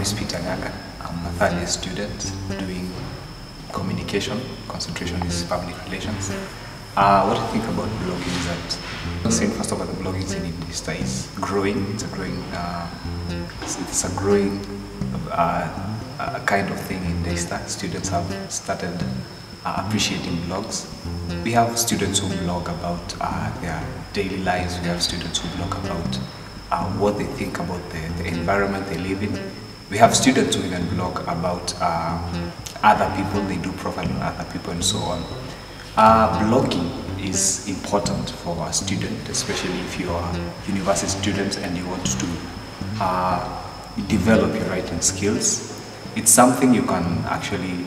ISC-Tangaza. I'm a third year student doing communication. Concentration is public relations. What I think about blogging is that, first of all, the blogging scene in Insta is growing. It's a growing kind of thing in Insta. Students have started appreciating blogs. We have students who blog about their daily lives. We have students who blog about what they think about the environment they live in. We have students who even blog about other people. They do profile on other people and so on. Blogging is important for a student, especially if you are a university student and you want to develop your writing skills. It's something you can actually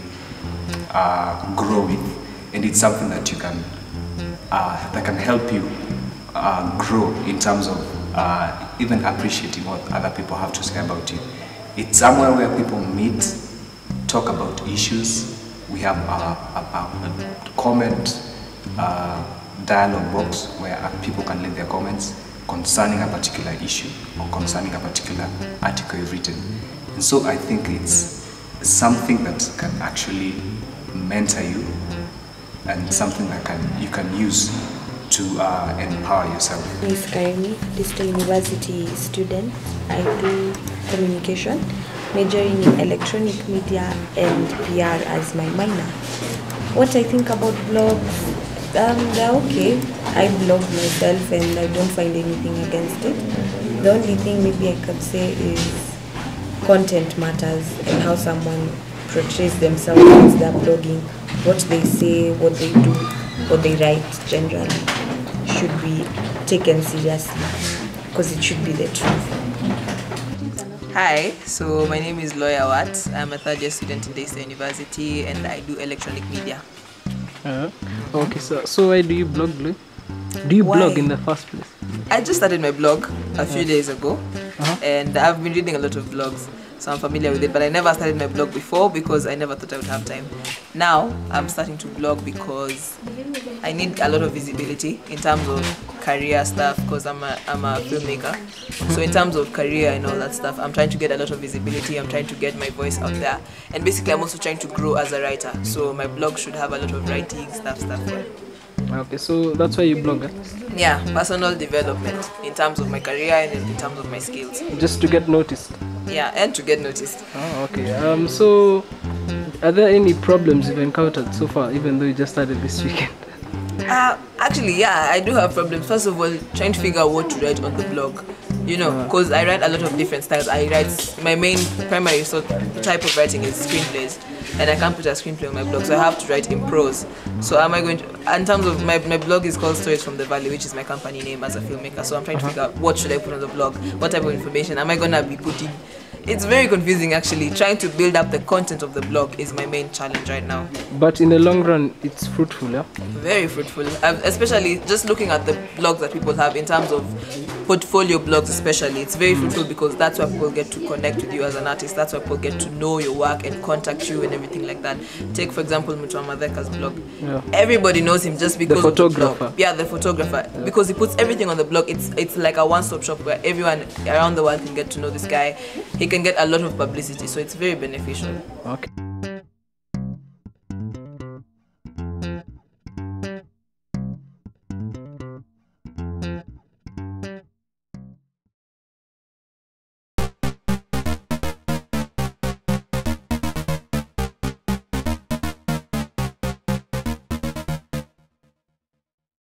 grow with, and it's something that you can that can help you grow in terms of even appreciating what other people have to say about you. It's somewhere where people meet, talk about issues. We have a comment dialogue box where people can leave their comments concerning a particular issue or concerning a particular article you've written. And so I think it's something that can actually mentor you and something that you can use to empower yourself. Miss Kaimi, Digital University student. I do communication, majoring in electronic media and PR as my minor. What I think about blogs, they're okay. I blog myself and I don't find anything against it. The only thing maybe I could say is content matters and how someone portrays themselves as their blogging. What they say, what they do, what they write generally should be taken seriously because it should be the truth. Hi, so my name is Lawyer Watt. I'm a third year student in ISC University and I do electronic media. Okay, so why do you blog? Do you blog in the first place? I just started my blog a few days ago and I've been reading a lot of blogs, so I'm familiar with it, but I never started my blog before because I never thought I would have time. Now I'm starting to blog because I need a lot of visibility in terms of career stuff because I'm a filmmaker. So in terms of career and all that stuff, I'm trying to get a lot of visibility. I'm trying to get my voice out there, and basically I'm also trying to grow as a writer. So my blog should have a lot of writing stuff. Okay, so that's why you blog, eh? Yeah, personal development in terms of my career and in terms of my skills. Just to get noticed. Yeah, and to get noticed. Oh, okay. So are there any problems you've encountered so far, even though you just started this weekend? Actually, yeah, I do have problems. First of all, trying to figure out what to write on the blog. You know, because I write a lot of different styles. My main primary type of writing is screenplays, and I can't put a screenplay on my blog, so I have to write in prose. So am I going to, in terms of my blog is called Stories from the Valley, which is my company name as a filmmaker. So I'm trying to figure out what should I put on the blog, what type of information am I going to be putting. It's very confusing actually. Trying to build up the content of the blog is my main challenge right now. But in the long run, it's fruitful, yeah? Very fruitful, especially just looking at the blogs that people have in terms of portfolio blogs especially. It's very fruitful because that's where people get to connect with you as an artist. That's where people get to know your work and contact you and everything like that. Take for example Mutuamadheka's blog. Yeah. Everybody knows him just because the photographer. Of the blog. Yeah, the photographer. Yeah. Because he puts everything on the blog. It's like a one-stop shop where everyone around the world can get to know this guy. He can get a lot of publicity, so it's very beneficial. Okay.